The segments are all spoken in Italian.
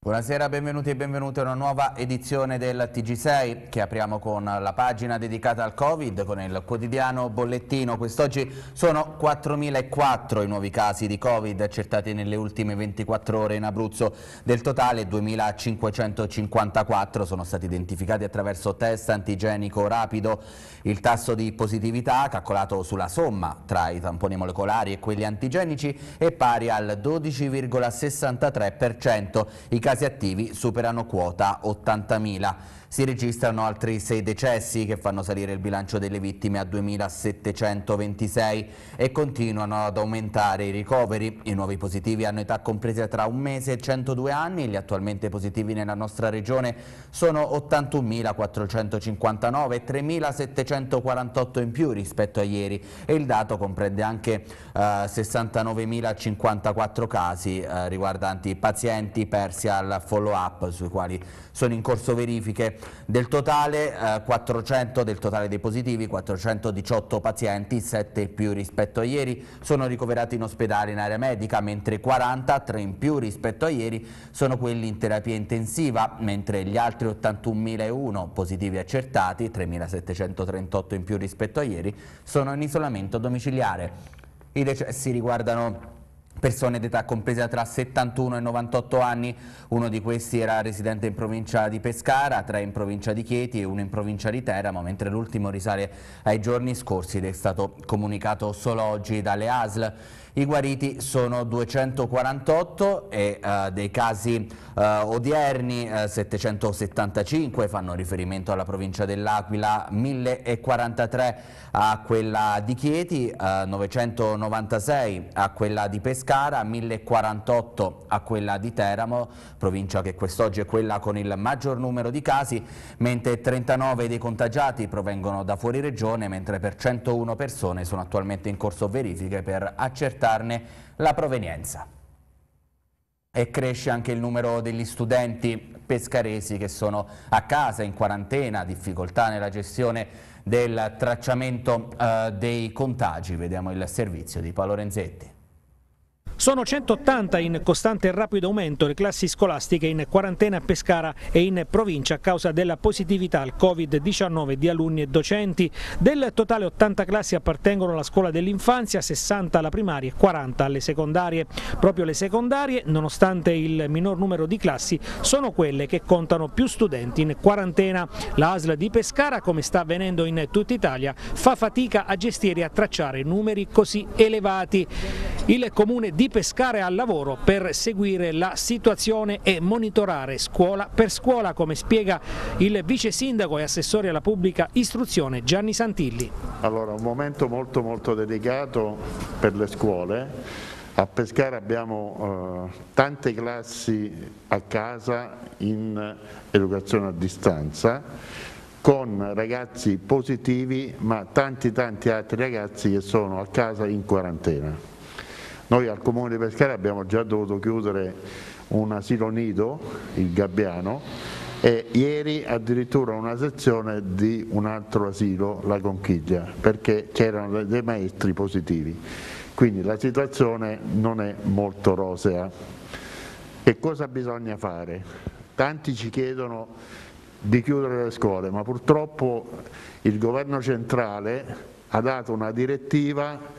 Buonasera, benvenuti e benvenute a una nuova edizione del TG6 che apriamo con la pagina dedicata al Covid con il quotidiano bollettino. Quest'oggi sono 4.004 i nuovi casi di Covid accertati nelle ultime 24 ore in Abruzzo. Del totale 2.554 sono stati identificati attraverso test antigenico rapido. Il tasso di positività, calcolato sulla somma tra i tamponi molecolari e quelli antigenici, è pari al 12,63%. I casi attivi superano quota 80.000. Si registrano altri 6 decessi che fanno salire il bilancio delle vittime a 2.726 e continuano ad aumentare i ricoveri. I nuovi positivi hanno età compresa tra 1 mese e 102 anni. Gli attualmente positivi nella nostra regione sono 81.459 e 3.748 in più rispetto a ieri, e il dato comprende anche 69.054 casi riguardanti pazienti persi al follow-up, sui quali sono in corso verifiche. Del totale 400 del totale dei positivi, 418 pazienti, 7 in più rispetto a ieri, sono ricoverati in ospedale in area medica, mentre 40, 3 in più rispetto a ieri, sono quelli in terapia intensiva, mentre gli altri 81.001 positivi accertati, 3.738 in più rispetto a ieri, sono in isolamento domiciliare. I decessi riguardano persone d'età compresa tra 71 e 98 anni, uno di questi era residente in provincia di Pescara, 3 in provincia di Chieti e 1 in provincia di Teramo, mentre l'ultimo risale ai giorni scorsi ed è stato comunicato solo oggi dalle ASL. I guariti sono 248 e dei casi odierni 775 fanno riferimento alla provincia dell'Aquila, 1043 a quella di Chieti, 996 a quella di Pescara, 1048 a quella di Teramo, provincia che quest'oggi è quella con il maggior numero di casi, mentre 39 dei contagiati provengono da fuori regione, mentre per 101 persone sono attualmente in corso verifiche per accertarne la provenienza. E cresce anche il numero degli studenti pescaresi che sono a casa in quarantena, difficoltà nella gestione del tracciamento dei contagi. Vediamo il servizio di Paolo Renzetti. Sono 180 in costante e rapido aumento le classi scolastiche in quarantena a Pescara e in provincia a causa della positività al Covid-19 di alunni e docenti. Del totale 80 classi appartengono alla scuola dell'infanzia, 60 alla primaria e 40 alle secondarie. Proprio le secondarie, nonostante il minor numero di classi, sono quelle che contano più studenti in quarantena. La ASL di Pescara, come sta avvenendo in tutta Italia, fa fatica a gestire e a tracciare numeri così elevati. Il comune di Pescara è al lavoro per seguire la situazione e monitorare scuola per scuola, come spiega il vice sindaco e assessore alla pubblica istruzione Gianni Santilli. Allora, un momento molto delicato per le scuole. A Pescara abbiamo tante classi a casa in educazione a distanza, con ragazzi positivi, ma tanti altri ragazzi che sono a casa in quarantena. Noi al Comune di Pescara abbiamo già dovuto chiudere un asilo nido, il Gabbiano, e ieri addirittura una sezione di un altro asilo, la Conchiglia, perché c'erano dei maestri positivi. Quindi la situazione non è molto rosea. E cosa bisogna fare? Tanti ci chiedono di chiudere le scuole, ma purtroppo il governo centrale ha dato una direttiva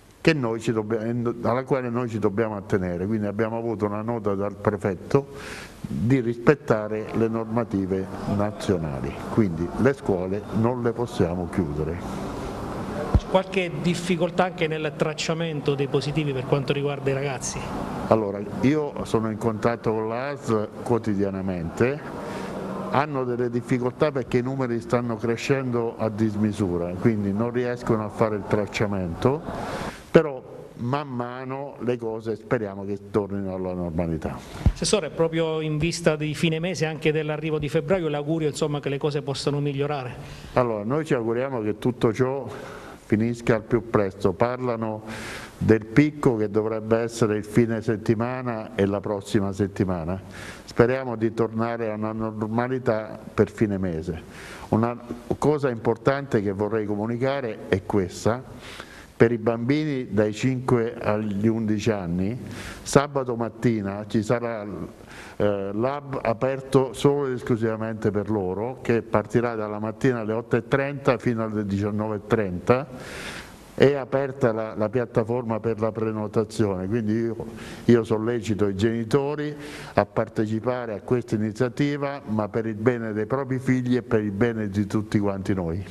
alla quale noi ci dobbiamo attenere, quindi abbiamo avuto una nota dal prefetto di rispettare le normative nazionali, quindi le scuole non le possiamo chiudere. C'è qualche difficoltà anche nel tracciamento dei positivi per quanto riguarda i ragazzi? Allora, io sono in contatto con l'ASL quotidianamente, hanno delle difficoltà perché i numeri stanno crescendo a dismisura, quindi non riescono a fare il tracciamento, però man mano le cose speriamo che tornino alla normalità. Assessore, proprio in vista di fine mese, anche dell'arrivo di febbraio, l'augurio insomma che le cose possano migliorare? Allora, noi ci auguriamo che tutto ciò finisca al più presto. Parlano del picco che dovrebbe essere il fine settimana e la prossima settimana. Speriamo di tornare a una normalità per fine mese. Una cosa importante che vorrei comunicare è questa, per i bambini dai 5 agli 11 anni, sabato mattina ci sarà l'hub aperto solo ed esclusivamente per loro, che partirà dalla mattina alle 8:30 fino alle 19:30. È aperta la piattaforma per la prenotazione, quindi io sollecito i genitori a partecipare a questa iniziativa, ma per il bene dei propri figli e per il bene di tutti quanti noi.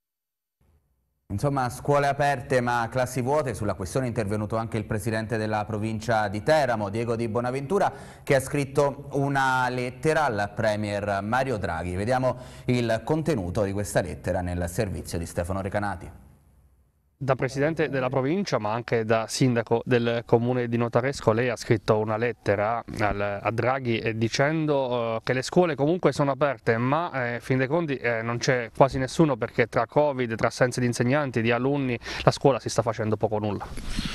Insomma, scuole aperte ma classi vuote. Sulla questione è intervenuto anche il presidente della provincia di Teramo, Diego Di Bonaventura, che ha scritto una lettera al premier Mario Draghi. Vediamo il contenuto di questa lettera nel servizio di Stefano Recanati. Da presidente della provincia, ma anche da sindaco del comune di Notaresco, lei ha scritto una lettera a Draghi dicendo che le scuole comunque sono aperte, ma fin dei conti non c'è quasi nessuno, perché tra Covid, tra assenze di insegnanti, di alunni, la scuola si sta facendo poco o nulla.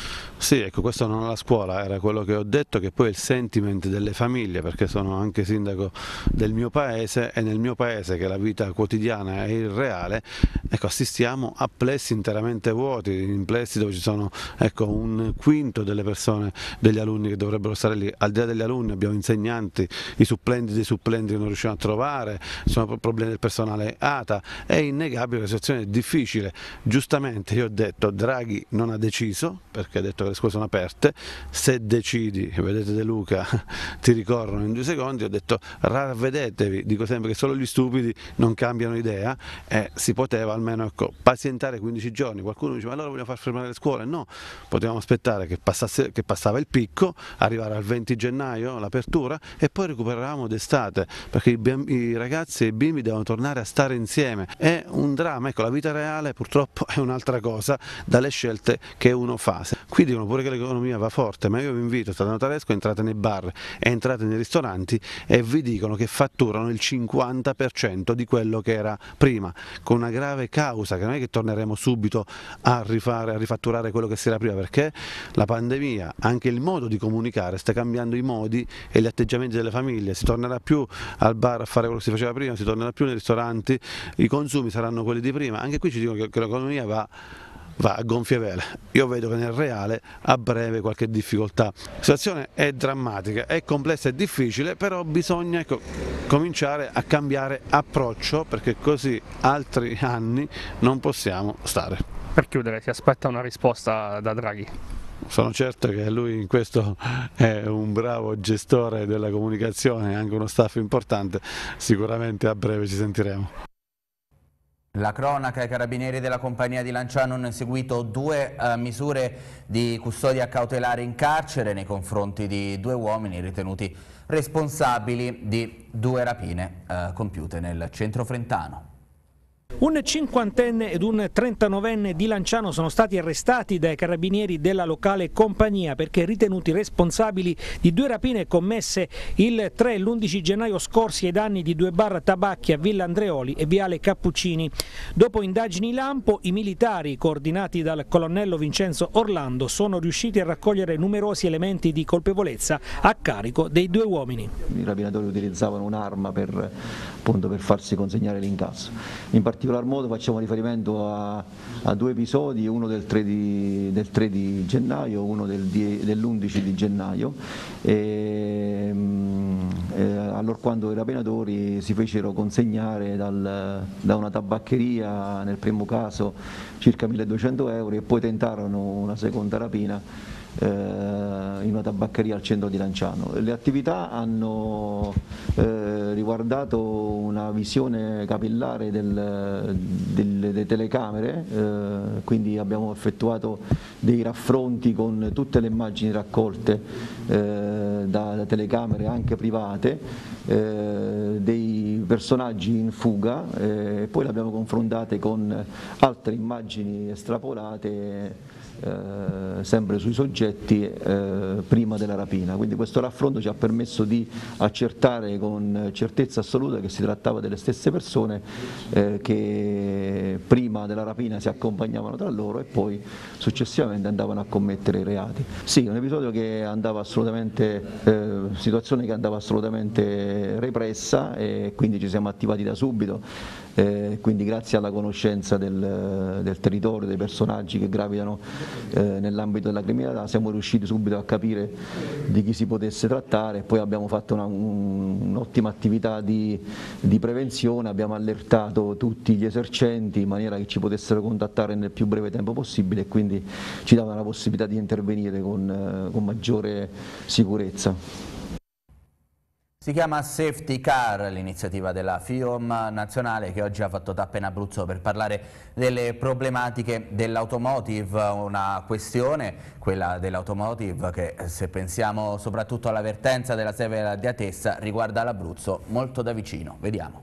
Sì, ecco, questo non è la scuola, era quello che ho detto, che poi è il sentiment delle famiglie, perché sono anche sindaco del mio paese, e nel mio paese, che la vita quotidiana è irreale, ecco, assistiamo a plessi interamente vuoti, in plessi dove ci sono, ecco, un quinto delle persone, degli alunni che dovrebbero stare lì. Al di là degli alunni abbiamo insegnanti, i supplenti dei supplenti che non riusciamo a trovare, ci sono problemi del personale ATA, è innegabile, la situazione è difficile. Giustamente io ho detto, Draghi non ha deciso, perché ha detto che le scuole sono aperte, se decidi, vedete De Luca, ti ricorrono in 2 secondi, ho detto ravvedetevi, dico sempre che solo gli stupidi non cambiano idea, e si poteva almeno, ecco, pazientare 15 giorni, qualcuno dice ma allora vogliamo far fermare le scuole? No, potevamo aspettare che passava il picco, arrivare al 20 gennaio l'apertura e poi recuperavamo d'estate, perché i ragazzi e i bimbi devono tornare a stare insieme, è un dramma, ecco, la vita reale purtroppo è un'altra cosa dalle scelte che uno fa. Qui dicono pure che l'economia va forte, ma io vi invito, state a Notaresco, entrate nei bar e entrate nei ristoranti e vi dicono che fatturano il 50% di quello che era prima, con una grave causa, che non è che torneremo subito a rifatturare quello che si era prima, perché la pandemia, anche il modo di comunicare, sta cambiando i modi e gli atteggiamenti delle famiglie, si tornerà più al bar a fare quello che si faceva prima, si tornerà più nei ristoranti, i consumi saranno quelli di prima, anche qui ci dicono che l'economia va a gonfie vele. Io vedo che nel reale a breve qualche difficoltà. La situazione è drammatica, è complessa e difficile, però bisogna, ecco, cominciare a cambiare approccio, perché così altri anni non possiamo stare. Per chiudere, si aspetta una risposta da Draghi? Sono certo che lui in questo è un bravo gestore della comunicazione, anche uno staff importante, sicuramente a breve ci sentiremo. La cronaca: i carabinieri della compagnia di Lanciano hanno eseguito 2 misure di custodia cautelare in carcere nei confronti di 2 uomini ritenuti responsabili di 2 rapine compiute nel centro frentano. Un 50enne ed un 39enne di Lanciano sono stati arrestati dai carabinieri della locale compagnia perché ritenuti responsabili di 2 rapine commesse il 3 e l'11 gennaio scorsi ai danni di 2 bar tabacchi a Villa Andreoli e Viale Cappuccini. Dopo indagini lampo, i militari, coordinati dal colonnello Vincenzo Orlando, sono riusciti a raccogliere numerosi elementi di colpevolezza a carico dei 2 uomini. I rapinatori utilizzavano un'arma per farsi consegnare l'incasso. In particolar modo facciamo riferimento a 2 episodi, uno del 3 di gennaio, uno dell'11 di gennaio, allorquando i rapinatori si fecero consegnare da una tabaccheria, nel primo caso circa 1.200 euro, e poi tentarono una seconda rapina in una tabaccheria al centro di Lanciano. Le attività hanno riguardato una visione capillare delle telecamere, quindi abbiamo effettuato dei raffronti con tutte le immagini raccolte da telecamere anche private, dei personaggi in fuga, e poi le abbiamo confrontate con altre immagini estrapolate sempre sui soggetti prima della rapina. Quindi questo raffronto ci ha permesso di accertare con certezza assoluta che si trattava delle stesse persone che prima della rapina si accompagnavano tra loro e poi successivamente andavano a commettere i reati. Sì, un episodio che andava assolutamente, situazione che andava assolutamente repressa, e quindi ci siamo attivati da subito. quindi grazie alla conoscenza del territorio, dei personaggi che gravitano nell'ambito della criminalità siamo riusciti subito a capire di chi si potesse trattare, poi abbiamo fatto un'ottima attività di prevenzione, abbiamo allertato tutti gli esercenti in maniera che ci potessero contattare nel più breve tempo possibile e quindi ci dava la possibilità di intervenire con maggiore sicurezza. Si chiama Safety Car, l'iniziativa della FIOM nazionale che oggi ha fatto tappa in Abruzzo per parlare delle problematiche dell'automotive, una questione, quella dell'automotive, che se pensiamo soprattutto alla vertenza della Severa di Atessa riguarda l'Abruzzo molto da vicino. Vediamo.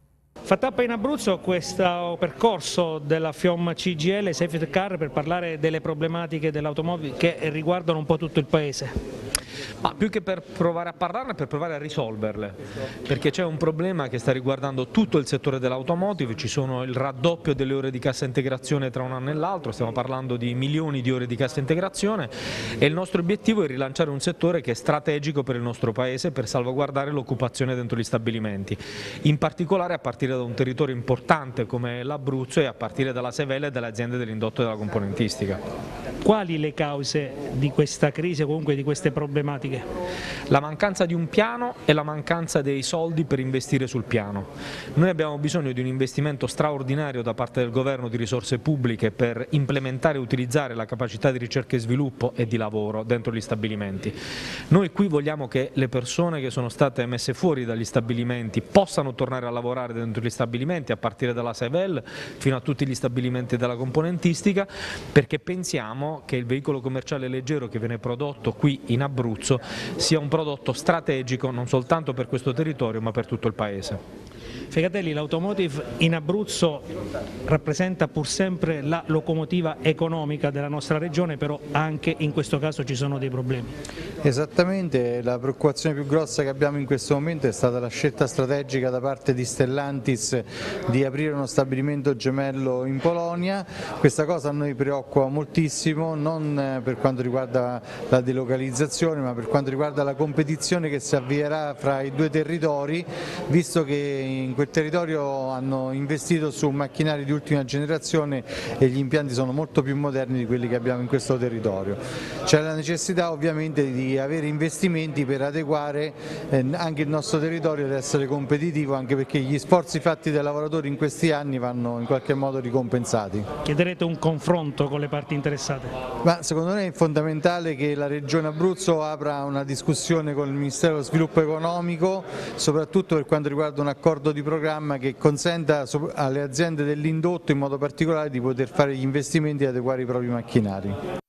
Fa tappa in Abruzzo questo percorso della FIOM CGIL Safety Car per parlare delle problematiche dell'automobile che riguardano un po' tutto il paese. Ma più che per provare a parlarne, per provare a risolverle, perché c'è un problema che sta riguardando tutto il settore dell'automotive, ci sono il raddoppio delle ore di cassa integrazione tra un anno e l'altro, stiamo parlando di milioni di ore di cassa integrazione e il nostro obiettivo è rilanciare un settore che è strategico per il nostro paese per salvaguardare l'occupazione dentro gli stabilimenti, in particolare a partire da un territorio importante come l'Abruzzo e a partire dalla Sevella e dalle aziende dell'indotto e della componentistica. Quali le cause di questa crisi o comunque di queste problematiche? La mancanza di un piano e la mancanza dei soldi per investire sul piano. Noi abbiamo bisogno di un investimento straordinario da parte del governo di risorse pubbliche per implementare e utilizzare la capacità di ricerca e sviluppo e di lavoro dentro gli stabilimenti. Noi qui vogliamo che le persone che sono state messe fuori dagli stabilimenti possano tornare a lavorare dentro gli stabilimenti a partire dalla Sevel fino a tutti gli stabilimenti della componentistica, perché pensiamo che il veicolo commerciale leggero che viene prodotto qui in Abruzzo sia un prodotto strategico non soltanto per questo territorio ma per tutto il paese. Fegatelli, l'automotive in Abruzzo rappresenta pur sempre la locomotiva economica della nostra regione, però anche in questo caso ci sono dei problemi. Esattamente, la preoccupazione più grossa che abbiamo in questo momento è stata la scelta strategica da parte di Stellantis di aprire uno stabilimento gemello in Polonia. Questa cosa a noi preoccupa moltissimo, non per quanto riguarda la delocalizzazione ma per quanto riguarda la competizione che si avvierà fra i due territori, visto che in quel territorio hanno investito su macchinari di ultima generazione e gli impianti sono molto più moderni di quelli che abbiamo in questo territorio. C'è la necessità ovviamente di avere investimenti per adeguare anche il nostro territorio ad essere competitivo, anche perché gli sforzi fatti dai lavoratori in questi anni vanno in qualche modo ricompensati. Chiederete un confronto con le parti interessate? Ma secondo me è fondamentale che la Regione Abruzzo apra una discussione con il Ministero dello Sviluppo Economico, soprattutto per quanto riguarda un accordo di programma che consenta alle aziende dell'indotto in modo particolare di poter fare gli investimenti e adeguare i propri macchinari.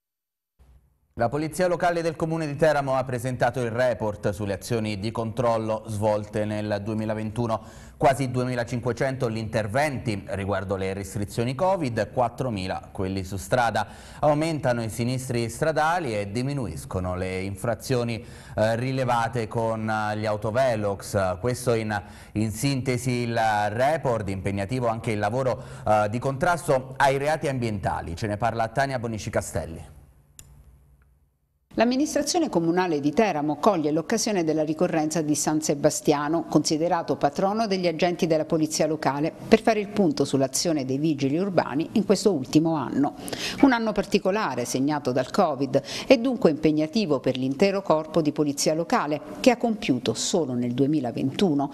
La Polizia Locale del Comune di Teramo ha presentato il report sulle azioni di controllo svolte nel 2021. Quasi 2.500 gli interventi riguardo le restrizioni Covid, 4.000 quelli su strada. Aumentano i sinistri stradali e diminuiscono le infrazioni rilevate con gli autovelox. Questo in sintesi il report, impegnativo anche il lavoro di contrasto ai reati ambientali. Ce ne parla Tania Bonici Castelli. L'amministrazione comunale di Teramo coglie l'occasione della ricorrenza di San Sebastiano, considerato patrono degli agenti della polizia locale, per fare il punto sull'azione dei vigili urbani in questo ultimo anno. Un anno particolare segnato dal Covid e dunque impegnativo per l'intero corpo di polizia locale, che ha compiuto solo nel 2021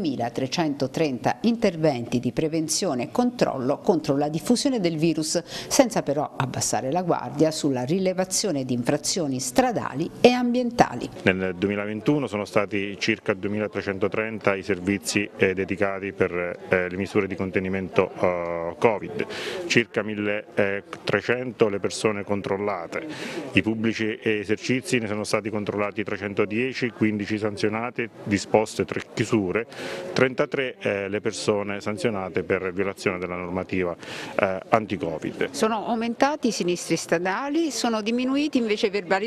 2.330 interventi di prevenzione e controllo contro la diffusione del virus, senza però abbassare la guardia sulla rilevazione di infrazioni stradali e ambientali. Nel 2021 sono stati circa 2.330 i servizi dedicati per le misure di contenimento Covid, circa 1.300 le persone controllate, i pubblici esercizi ne sono stati controllati 310, 15 sanzionate, disposte 3 chiusure, 33 le persone sanzionate per violazione della normativa anti-Covid. Sono aumentati i sinistri stradali, sono diminuiti invece i verbali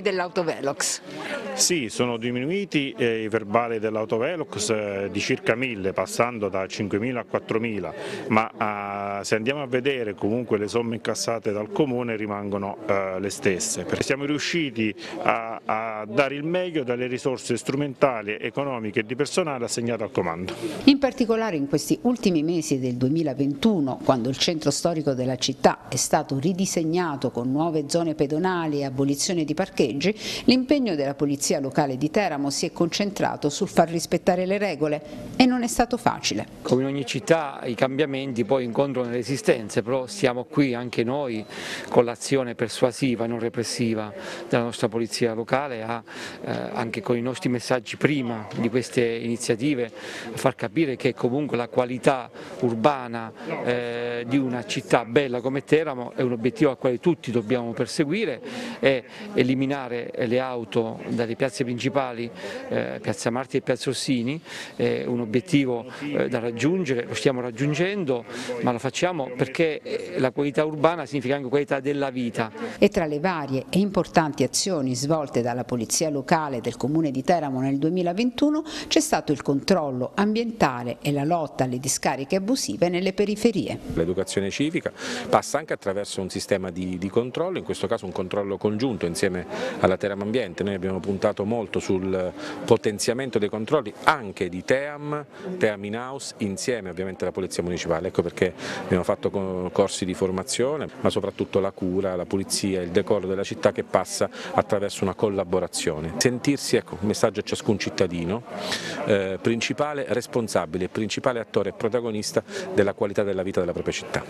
dell'autovelox. Sì, sono diminuiti i verbali dell'autovelox di circa 1000, passando da 5.000 a 4.000, ma se andiamo a vedere comunque le somme incassate dal Comune rimangono le stesse, perché siamo riusciti a dare il meglio dalle risorse strumentali, economiche e di personale assegnate al comando. In particolare in questi ultimi mesi del 2021, quando il centro storico della città è stato ridisegnato con nuove zone pedonali e abolizione di parcheggi, l'impegno della Polizia Locale di Teramo si è concentrato sul far rispettare le regole e non è stato facile. Come in ogni città i cambiamenti poi incontrano le resistenze, però stiamo qui anche noi con l'azione persuasiva e non repressiva della nostra Polizia Locale anche con i nostri messaggi prima di queste iniziative a far capire che comunque la qualità urbana di una città bella come Teramo è un obiettivo al quale tutti dobbiamo perseguire, e eliminare le auto dalle piazze principali, Piazza Marti e Piazza Orsini, è un obiettivo da raggiungere, lo stiamo raggiungendo, ma lo facciamo perché la qualità urbana significa anche qualità della vita. E tra le varie e importanti azioni svolte dalla Polizia Locale del Comune di Teramo nel 2021 c'è stato il controllo ambientale e la lotta alle discariche abusive nelle periferie. L'educazione civica passa anche attraverso un sistema di controllo, in questo caso un controllo congiunto insieme alla Teramo Ambiente. Noi abbiamo puntato molto sul potenziamento dei controlli anche di Team in-house, insieme ovviamente alla Polizia Municipale. Ecco perché abbiamo fatto corsi di formazione, ma soprattutto la cura, la pulizia, il decoro della città che passa attraverso una collaborazione. Sentirsi, ecco, un messaggio a ciascun cittadino, principale responsabile, principale attore e protagonista della qualità della vita della propria città.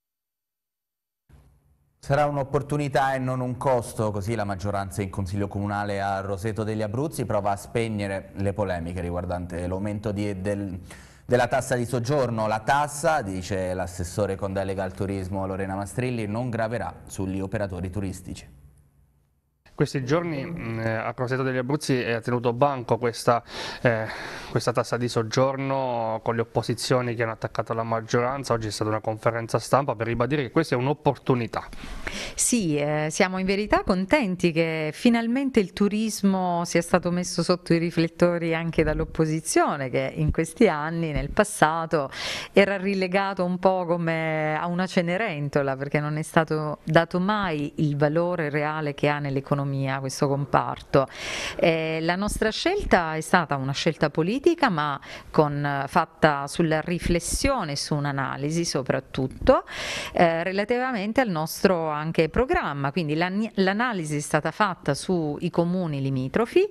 Sarà un'opportunità e non un costo, così la maggioranza in Consiglio Comunale a Roseto degli Abruzzi prova a spegnere le polemiche riguardanti l'aumento della tassa di soggiorno. La tassa, dice l'assessore con delega al turismo Lorena Mastrilli, non graverà sugli operatori turistici. Questi giorni a Roseto degli Abruzzi è tenuto banco questa tassa di soggiorno con le opposizioni che hanno attaccato la maggioranza. Oggi è stata una conferenza stampa per ribadire che questa è un'opportunità. Sì, siamo in verità contenti che finalmente il turismo sia stato messo sotto i riflettori anche dall'opposizione, che in questi anni, nel passato, era rilegato un po' come a una Cenerentola, perché non è stato dato mai il valore reale che ha nell'economia questo comparto. La nostra scelta è stata una scelta politica, ma fatta sulla riflessione, su un'analisi soprattutto relativamente al nostro anche programma. Quindi l'analisi è stata fatta sui comuni limitrofi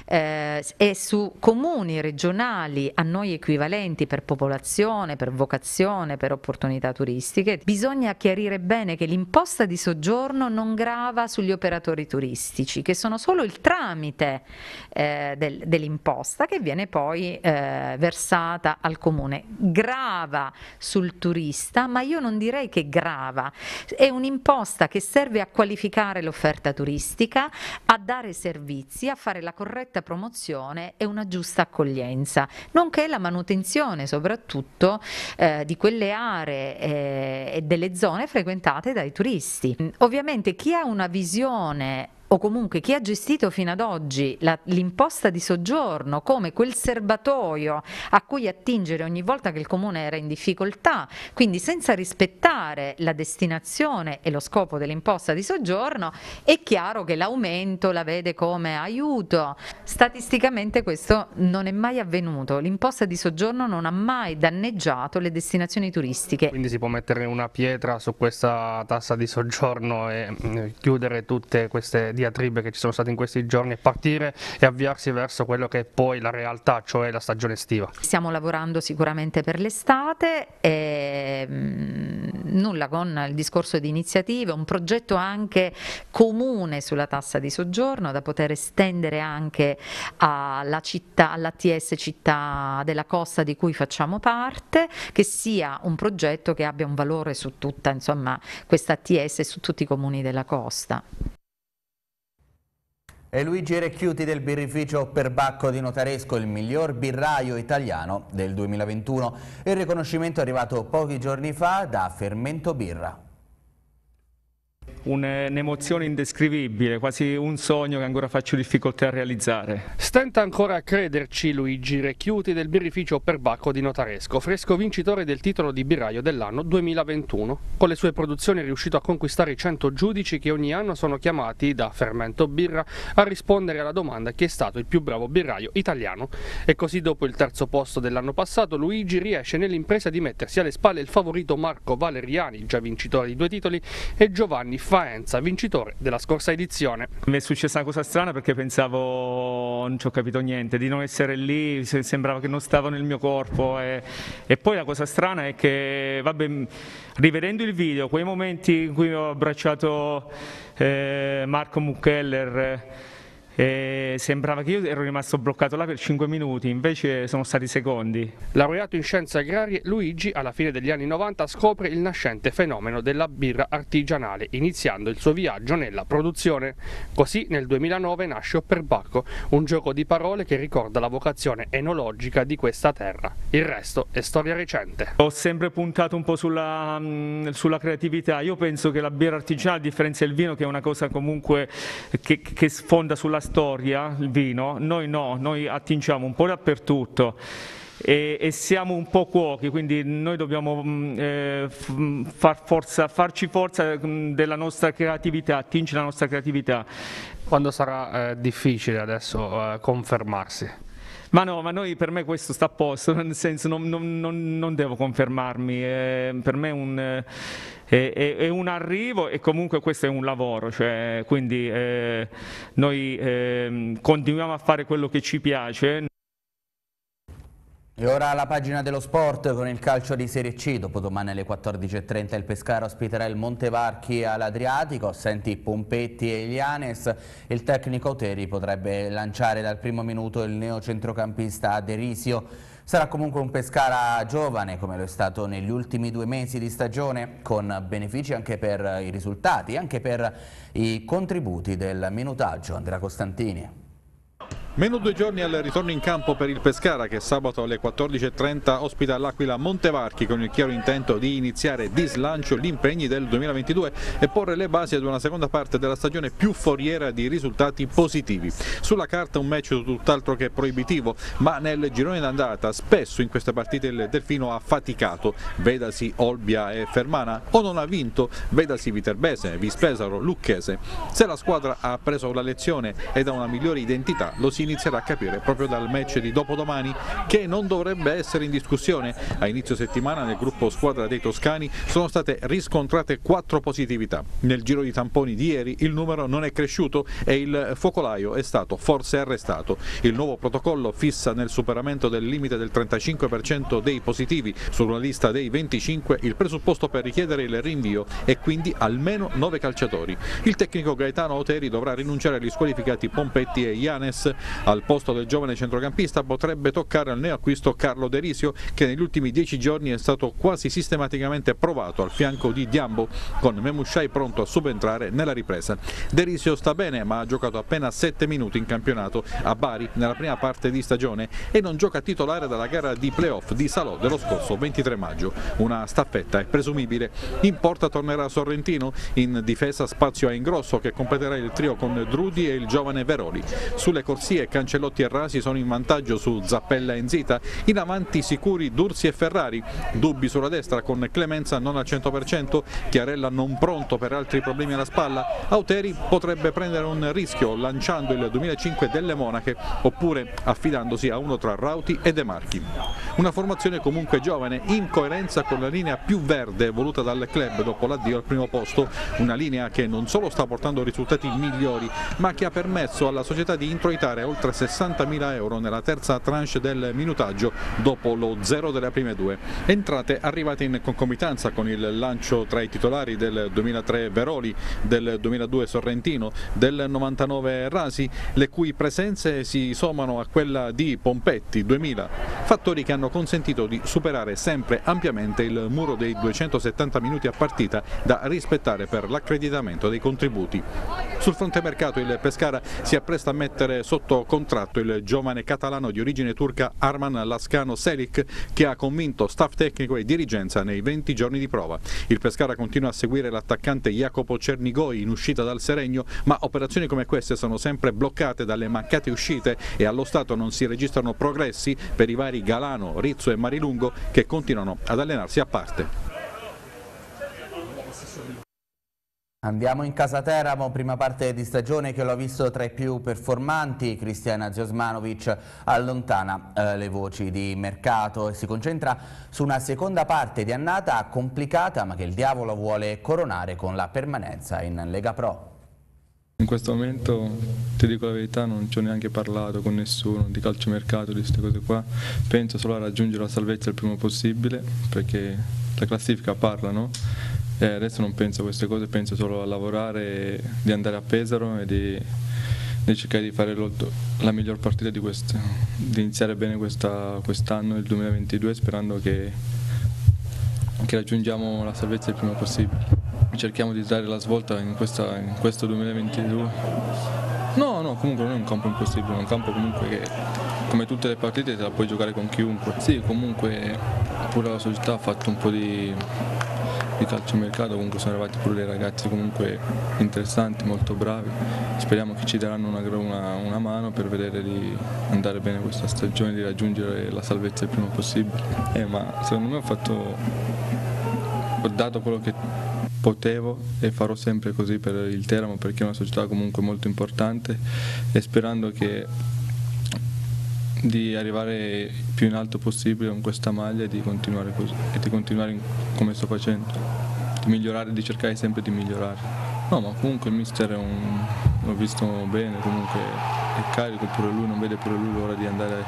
e su comuni regionali a noi equivalenti per popolazione, per vocazione, per opportunità turistiche. Bisogna chiarire bene che l'imposta di soggiorno non grava sugli operatori turistici, che sono solo il tramite dell'imposta che viene poi versata al comune. Grava sul turista, ma io non direi che grava, è un'imposta che serve a qualificare l'offerta turistica, a dare servizi, a fare la corretta promozione e una giusta accoglienza, nonché la manutenzione soprattutto di quelle aree e delle zone frequentate dai turisti. Ovviamente chi ha una visione o comunque chi ha gestito fino ad oggi l'imposta di soggiorno come quel serbatoio a cui attingere ogni volta che il comune era in difficoltà, quindi senza rispettare la destinazione e lo scopo dell'imposta di soggiorno, è chiaro che l'aumento la vede come aiuto. Statisticamente questo non è mai avvenuto, l'imposta di soggiorno non ha mai danneggiato le destinazioni turistiche. Quindi si può mettere una pietra su questa tassa di soggiorno e chiudere tutte queste diatribe che ci sono state in questi giorni e partire e avviarsi verso quello che è poi la realtà, cioè la stagione estiva. Stiamo lavorando sicuramente per l'estate e nulla con il discorso di iniziative, un progetto anche comune sulla tassa di soggiorno da poter estendere anche alla città, all'ATS città della costa di cui facciamo parte, che sia un progetto che abbia un valore su tutta, insomma, questa ATS su tutti i comuni della costa. È Luigi Recchiuti del birrificio Perbacco di Notaresco, il miglior birraio italiano del 2021. Il riconoscimento è arrivato pochi giorni fa da Fermento Birra. un'emozione indescrivibile, quasi un sogno che ancora faccio difficoltà a realizzare. Stenta ancora a crederci Luigi Recchiuti del birrificio Perbacco di Notaresco, fresco vincitore del titolo di birraio dell'anno 2021. Con le sue produzioni è riuscito a conquistare i 100 giudici che ogni anno sono chiamati da Fermento Birra a rispondere alla domanda chi è stato il più bravo birraio italiano. E così dopo il terzo posto dell'anno passato Luigi riesce nell'impresa di mettersi alle spalle il favorito Marco Valeriani, già vincitore di 2 titoli, e Giovanni Faenza, vincitore della scorsa edizione. Mi è successa una cosa strana perché pensavo, non ci ho capito niente, di non essere lì, sembrava che non stavo nel mio corpo e poi la cosa strana è che, vabbè, rivedendo il video, quei momenti in cui ho abbracciato Marco Muckeller, sembrava che io ero rimasto bloccato là per 5 minuti, invece sono stati secondi. Laureato in scienze agrarie, Luigi alla fine degli anni 90 scopre il nascente fenomeno della birra artigianale, iniziando il suo viaggio nella produzione. Così nel 2009 nasce Perbacco, un gioco di parole che ricorda la vocazione enologica di questa terra. Il resto è storia recente. Ho sempre puntato un po' sulla creatività. Io penso che la birra artigianale, a differenza del vino, che è una cosa comunque che sfonda sulla storia, il vino, noi no, noi attingiamo un po' dappertutto e siamo un po' cuochi, quindi noi dobbiamo farci forza della nostra creatività, attingere la nostra creatività. Quando sarà difficile adesso confermarsi? Ma no, per me questo sta a posto, nel senso non devo confermarmi, per me è un arrivo e comunque questo è un lavoro, cioè, quindi noi continuiamo a fare quello che ci piace. E ora la pagina dello sport con il calcio di Serie C. Dopo domani alle 14:30 il Pescara ospiterà il Montevarchi all'Adriatico, assenti Pompetti e Ilianes. Il tecnico Auteri potrebbe lanciare dal primo minuto il neocentrocampista Derisio. Sarà comunque un Pescara giovane, come lo è stato negli ultimi 2 mesi di stagione, con benefici anche per i risultati, anche per i contributi del minutaggio. Andrea Costantini. Meno 2 giorni al ritorno in campo per il Pescara, che sabato alle 14:30 ospita l'Aquila Montevarchi con il chiaro intento di iniziare di slancio gli impegni del 2022 e porre le basi ad una seconda parte della stagione più foriera di risultati positivi. Sulla carta un match tutt'altro che proibitivo, ma nel girone d'andata spesso in queste partite il Delfino ha faticato, vedasi Olbia e Fermana, o non ha vinto, vedasi Viterbese, Vispesaro, Lucchese. Se la squadra ha preso la lezione ed ha una migliore identità, lo si inizierà a capire proprio dal match di dopodomani, che non dovrebbe essere in discussione. A inizio settimana nel gruppo squadra dei toscani sono state riscontrate 4 positività. Nel giro di tamponi di ieri il numero non è cresciuto e il focolaio è stato forse arrestato. Il nuovo protocollo fissa nel superamento del limite del 35% dei positivi sulla lista dei 25 il presupposto per richiedere il rinvio e quindi almeno 9 calciatori. Il tecnico Gaetano Auteri dovrà rinunciare agli squalificati Pompetti e Ilianes. Al posto del giovane centrocampista potrebbe toccare al neoacquisto Carlo Derisio, che negli ultimi 10 giorni è stato quasi sistematicamente provato al fianco di Diambo, con Memushai pronto a subentrare nella ripresa. Derisio sta bene, ma ha giocato appena 7 minuti in campionato a Bari nella prima parte di stagione e non gioca titolare dalla gara di playoff di Salò dello scorso 23 maggio. Una staffetta è presumibile. In porta tornerà Sorrentino, in difesa spazio a Ingrosso, che completerà il trio con Drudi e il giovane Veroli. Sulle corsie Cancellotti e Rasi sono in vantaggio su Zappella e Nzita, in avanti sicuri Dursi e Ferrari, dubbi sulla destra con Clemenza non al 100%, Chiarella non pronto per altri problemi alla spalla. Auteri potrebbe prendere un rischio lanciando il 2005 delle Monache oppure affidandosi a uno tra Rauti e De Marchi. Una formazione comunque giovane, in coerenza con la linea più verde voluta dal club dopo l'addio al primo posto, una linea che non solo sta portando risultati migliori ma che ha permesso alla società di introitare oltre 60.000 euro nella terza tranche del minutaggio dopo lo 0 delle prime 2. Entrate arrivate in concomitanza con il lancio tra i titolari del 2003 Veroli, del 2002 Sorrentino, del 99 Rasi, le cui presenze si sommano a quella di Pompetti 2000, fattori che hanno consentito di superare sempre ampiamente il muro dei 270 minuti a partita da rispettare per l'accreditamento dei contributi. Sul fronte mercato il Pescara si appresta a mettere sotto contratto il giovane catalano di origine turca Arman Lascano Selic, che ha convinto staff tecnico e dirigenza nei 20 giorni di prova. Il Pescara continua a seguire l'attaccante Jacopo Cernigoi in uscita dal Seregno, ma operazioni come queste sono sempre bloccate dalle mancate uscite e allo stato non si registrano progressi per i vari Galano, Rizzo e Marilungo, che continuano ad allenarsi a parte. Andiamo in casa Teramo, prima parte di stagione che lo ha visto tra i più performanti. Cristian Ziosmanovic allontana le voci di mercato e si concentra su una seconda parte di annata complicata, ma che il diavolo vuole coronare con la permanenza in Lega Pro. In questo momento, ti dico la verità, non ci ho neanche parlato con nessuno di calciomercato, di queste cose qua. Penso solo a raggiungere la salvezza il prima possibile, perché la classifica parla, no? E adesso non penso a queste cose, penso solo a lavorare, di andare a Pesaro e di cercare di fare la miglior partita di iniziare bene quest'anno, il 2022, sperando che raggiungiamo la salvezza il prima possibile. Cerchiamo di dare la svolta in questo 2022. No, comunque non è un campo impossibile, è un campo comunque che, come tutte le partite, te la puoi giocare con chiunque. Sì, comunque pure la società ha fatto un po' di calciomercato, comunque sono arrivati pure dei ragazzi comunque interessanti, molto bravi. Speriamo che ci daranno una mano per vedere di andare bene questa stagione, di raggiungere la salvezza il prima possibile. Ma secondo me ho dato quello che potevo e farò sempre così per il Teramo, perché è una società comunque molto importante, e sperando di arrivare più in alto possibile con questa maglia e di continuare così, e di continuare come sto facendo, di migliorare, di cercare sempre di migliorare. No, ma comunque il mister l'ho visto bene, comunque è carico pure lui, non vede pure lui l'ora di andare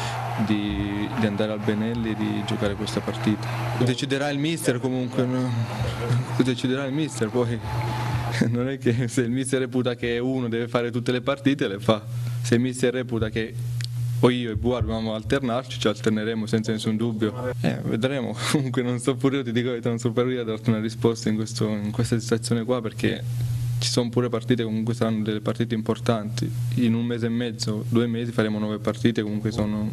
al Benelli e di giocare questa partita. Deciderà il mister comunque, no? Deciderà il mister, poi non è che se il mister reputa che uno deve fare tutte le partite le fa, se il mister reputa che poi io e Buar dobbiamo alternarci, ci alterneremo senza nessun dubbio. Vedremo, comunque non sto pure io, ti dico che non sto per io a darti una risposta in questa situazione qua, perché ci sono pure partite, comunque saranno delle partite importanti. In un mese e mezzo, 2 mesi faremo 9 partite, comunque sono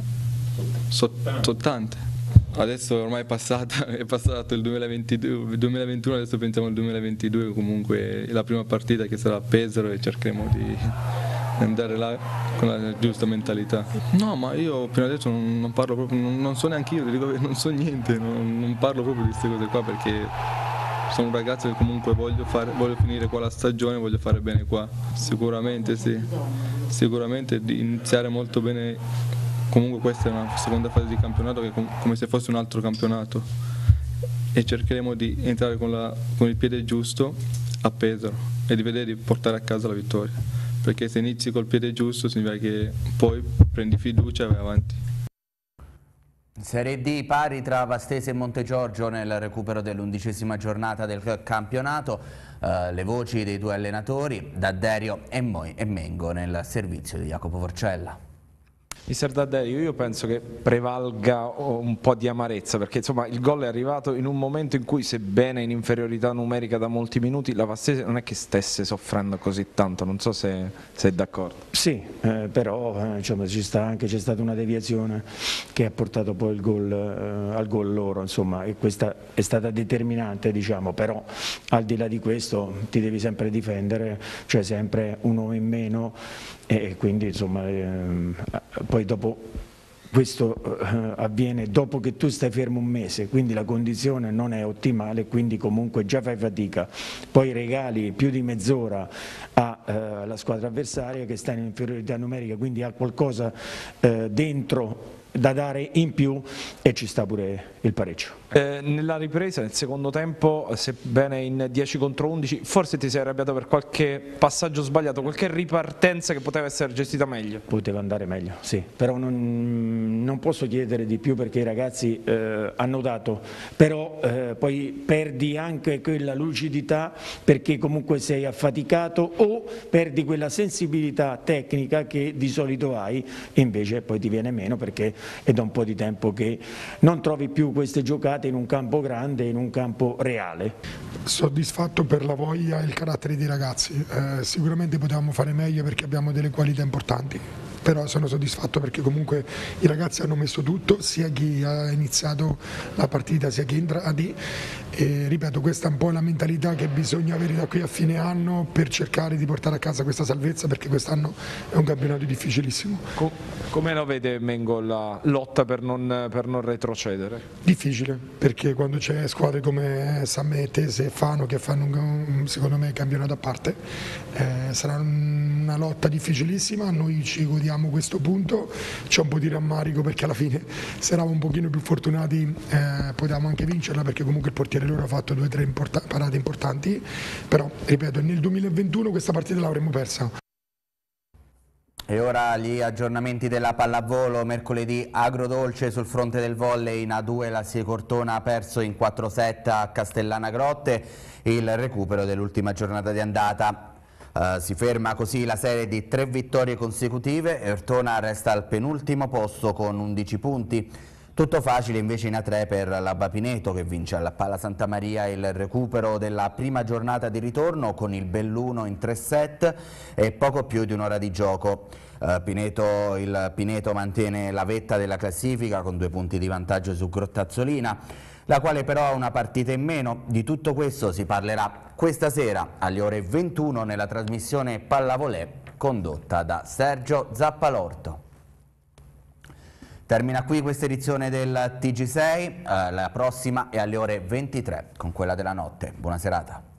tante. Adesso ormai è passato il 2021, adesso pensiamo al 2022, comunque la prima partita che sarà a Pesaro e cercheremo di andare là con la giusta mentalità. No, ma io fino adesso non parlo proprio, non so neanche io, ti dico che non so niente, non parlo proprio di queste cose qua, perché sono un ragazzo che comunque voglio finire qua la stagione, voglio fare bene qua. Sicuramente sì, sicuramente di iniziare molto bene. Comunque questa è una seconda fase di campionato che è come se fosse un altro campionato, e cercheremo di entrare con il piede giusto a Pesaro e di vedere di portare a casa la vittoria, perché se inizi col piede giusto significa che poi prendi fiducia e vai avanti. Serie D pari tra Vastese e Montegiorgio nel recupero dell'11ª giornata del campionato. Le voci dei 2 allenatori, D'Adderio e Mengo, nel servizio di Jacopo Forcella. Mister D'Adderio, io penso che prevalga un po' di amarezza, perché insomma il gol è arrivato in un momento in cui, sebbene in inferiorità numerica da molti minuti, la Vastese non è che stesse soffrendo così tanto, non so se è d'accordo. Sì, però insomma, c'è stata una deviazione che ha portato poi al gol loro, insomma, e questa è stata determinante, diciamo, però al di là di questo ti devi sempre difendere, c'è sempre un uomo in meno, e quindi insomma poi dopo questo avviene dopo che tu stai fermo un mese, quindi la condizione non è ottimale, quindi comunque già fai fatica, poi regali più di mezz'ora alla squadra avversaria che sta in inferiorità numerica, quindi ha qualcosa dentro da dare in più, e ci sta pure il pareggio. Nella ripresa, nel secondo tempo, sebbene in 10 contro 11, forse ti sei arrabbiato per qualche passaggio sbagliato, qualche ripartenza che poteva essere gestita meglio? Poteva andare meglio, sì, però non posso chiedere di più, perché i ragazzi hanno dato, però poi perdi anche quella lucidità, perché comunque sei affaticato, o perdi quella sensibilità tecnica che di solito hai, e invece poi ti viene meno, perché è da un po' di tempo che non trovi più queste giocate in un campo grande, in un campo reale. Soddisfatto per la voglia e il carattere dei ragazzi, sicuramente potevamo fare meglio perché abbiamo delle qualità importanti, però sono soddisfatto perché comunque i ragazzi hanno messo tutto, sia chi ha iniziato la partita sia chi è entrati, e ripeto, questa è un po' la mentalità che bisogna avere da qui a fine anno per cercare di portare a casa questa salvezza, perché quest'anno è un campionato difficilissimo. Come lo vede Mengo la lotta per non retrocedere? Difficile, perché quando c'è squadre come Samme, Tese e Fano che fanno secondo me campionato a parte, sarà una lotta difficilissima. Noi ci godiamo questo punto, c'è un po' di rammarico perché alla fine se eravamo un pochino più fortunati potevamo anche vincerla, perché comunque il portiere loro ha fatto 2 o 3 parate importanti, però ripeto, nel 2021 questa partita l'avremmo persa. E ora gli aggiornamenti della pallavolo. Mercoledì agrodolce sul fronte del volley. In A2 la Sie Cortona ha perso in 4-7 a Castellana Grotte, il recupero dell'ultima giornata di andata. Si ferma così la serie di 3 vittorie consecutive e Ortona resta al penultimo posto con 11 punti. Tutto facile invece in A3 per l'Abba Pineto, che vince alla Pala Santa Maria il recupero della prima giornata di ritorno con il Belluno in 3 set e poco più di un'ora di gioco. Il Pineto mantiene la vetta della classifica con 2 punti di vantaggio su Grottazzolina, la quale però ha una partita in meno. Di tutto questo si parlerà questa sera alle ore 21 nella trasmissione Pallavolè condotta da Sergio Zappalorto. Termina qui questa edizione del TG6, la prossima è alle ore 23 con quella della notte. Buona serata.